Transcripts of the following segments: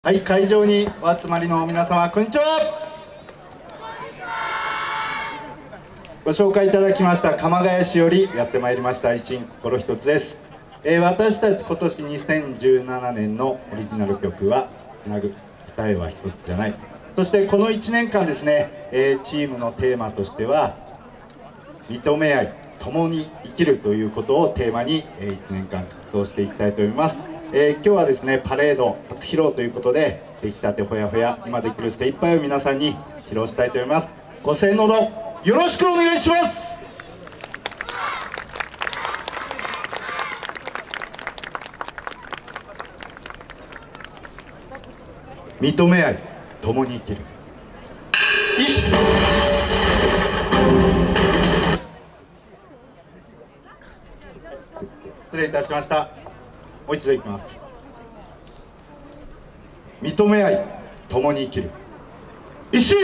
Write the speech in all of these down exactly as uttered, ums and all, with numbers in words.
はい、会場にお集まりの皆様、こんにちは。ご紹介いただきました鎌ヶ谷市よりやってまいりました一心心一つです。えー、私たち今年にせんじゅうななねんのオリジナル曲は「つなぐ二重は一つじゃない」。そしてこのいちねんかんですね、えー、チームのテーマとしては認め合い共に生きるということをテーマに、えー、いちねんかん活動していきたいと思います。えー、今日はですねパレード初披露ということで、出来たてほやほや今できる精一杯を皆さんに披露したいと思います。ご声援のほどよろしくお願いします。認め合い共に生きる。いし失礼いたしました。もう一度いきます。認め合い共に生きる。一心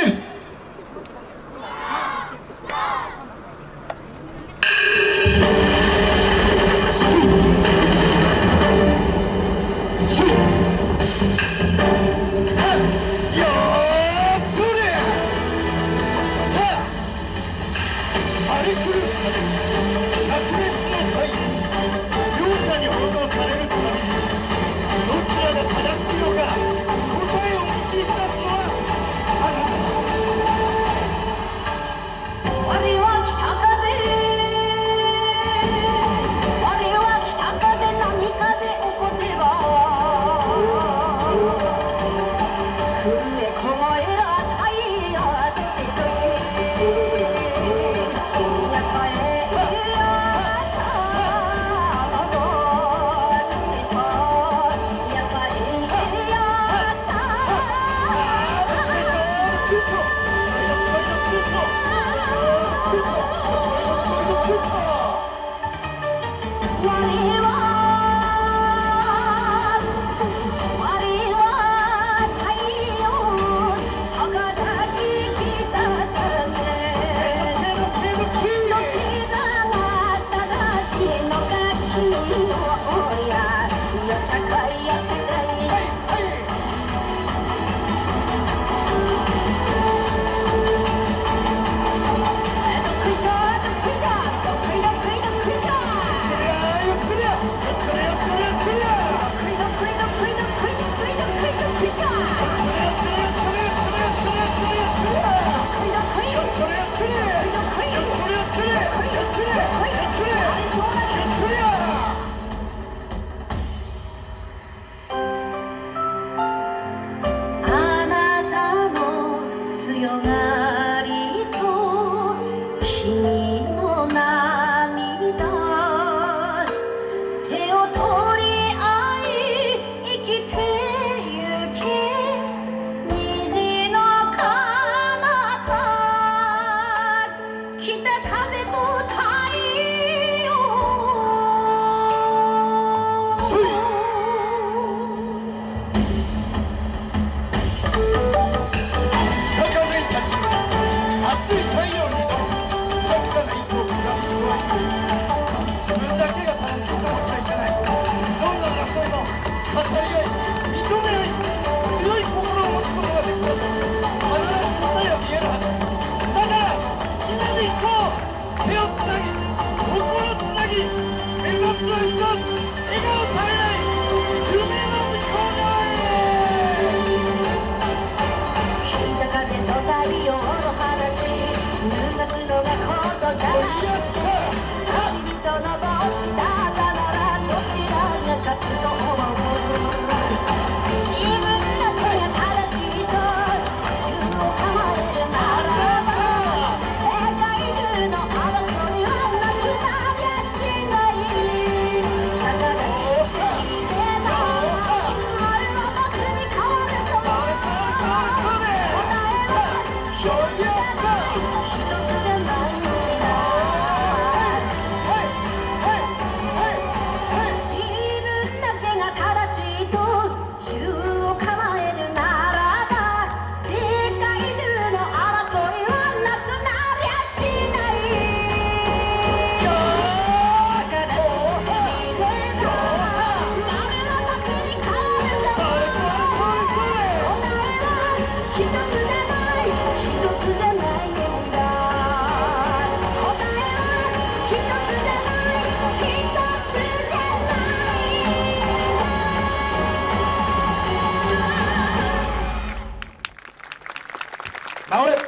直れ。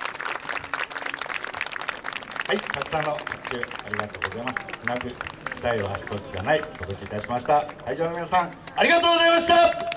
はい、たくさんの拍手ありがとうございます。つなぐ答えは一つじゃない、お届けいたしました。会場の皆さん、ありがとうございました。